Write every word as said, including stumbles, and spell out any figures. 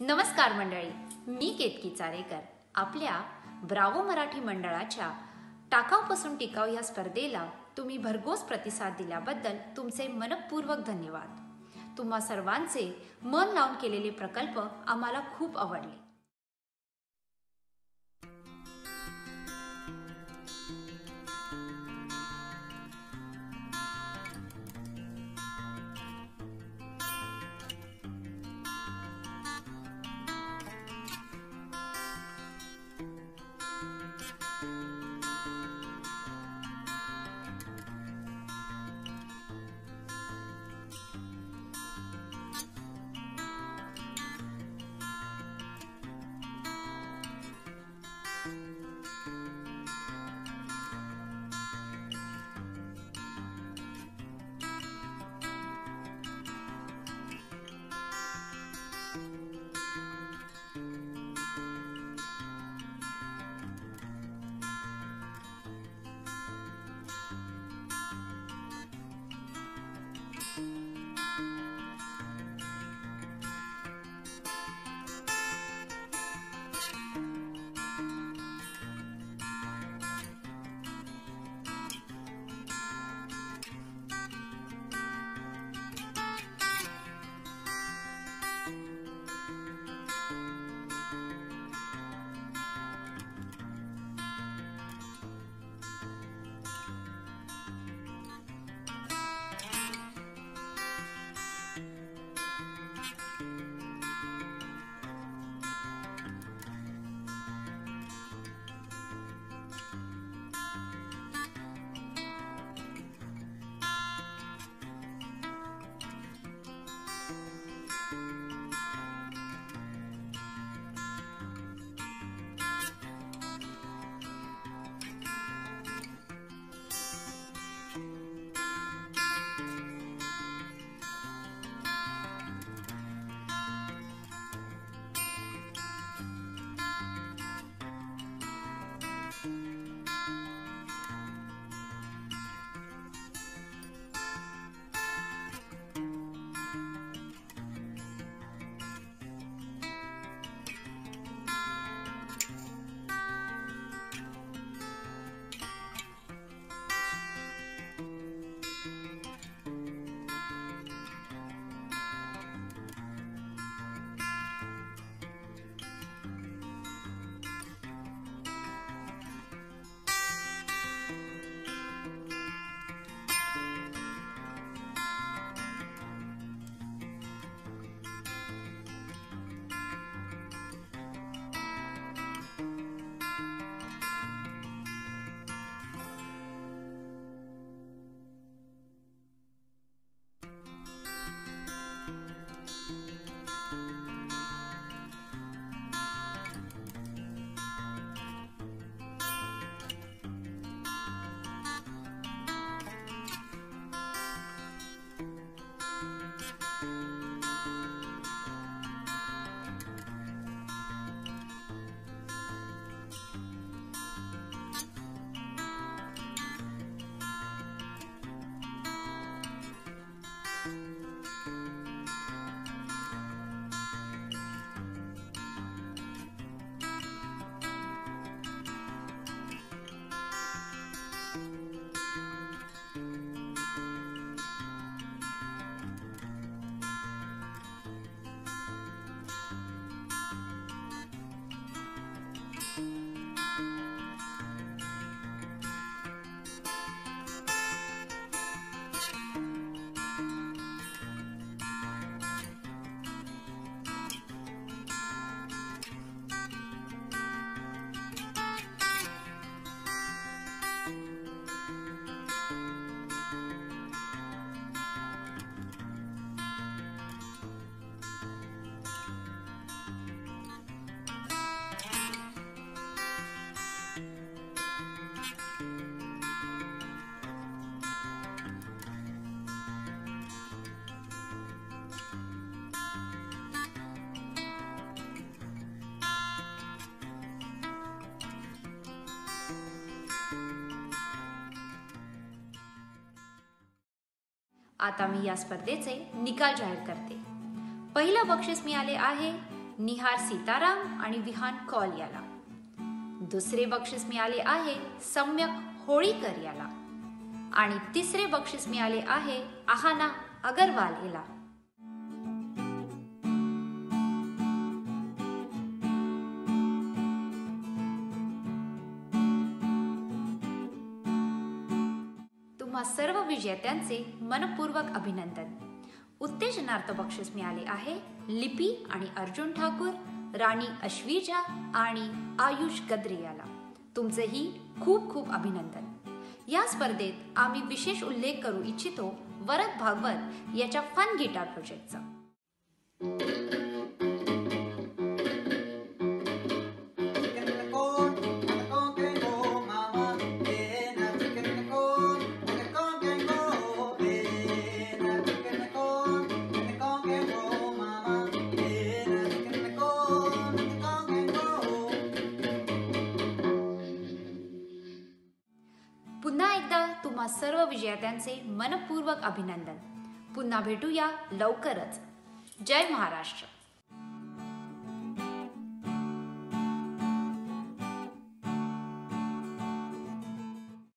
नमस्कार मंडळी, मी केतकी चारेकर. आपल्या ब्रावो मराठी मंडळाच्या टाकाऊपासून टिकाऊ या स्पर्धेला तुम्ही भरघोस प्रतिसाद दिल्याबद्दल तुमचे मनपूर्वक धन्यवाद. तुम्हा सर्वांचे मन लावून केलेले प्रकल्प आम्हाला खूप आवडले. आता मी या स्पर्धेचे निकाल जाहीर करते. पहिलं बक्षीस मिळाले आहे निहार सीताराम आणि विहान कौल याला. दुसरे बक्षीस मिळाले आहे सम्यक होळीकर याला. आणि तिसरे बक्षीस मिळाले आहे आहाना अगरवाल याला. तुम्हा सर्व विजेत्यांचे मनपूर्वक अभिनंदन. उत्तेजनार्थ बक्षीस मिळाले आहे लिपी आणि अर्जुन ठाकूर, राणी अश्वीजा आणि आयुष गद्रे याला. तुमचेही खूप खूप अभिनंदन. या स्पर्धेत आम्ही विशेष उल्लेख करू इच्छितो वरद भागवत याच्या फन गिटार प्रोजेक्टचा. पुन्हा एकदा तुम्हा सर्व विजेत्यांचे मनपूर्वक अभिनंदन. पुन्हा भेटूया लवकरच. जय महाराष्ट्र.